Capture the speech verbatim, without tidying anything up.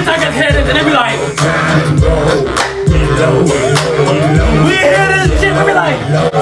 time I got hear this, and they be like, we hear this shit, we be like,